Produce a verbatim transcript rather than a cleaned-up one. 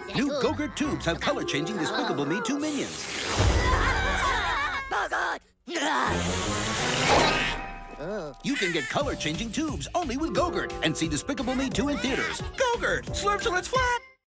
New Gurt tubes have color-changing Despicable Me two minions. You can get color-changing tubes only with Gurt and see Despicable Me two in theaters. Gurt, slurp till it's flat.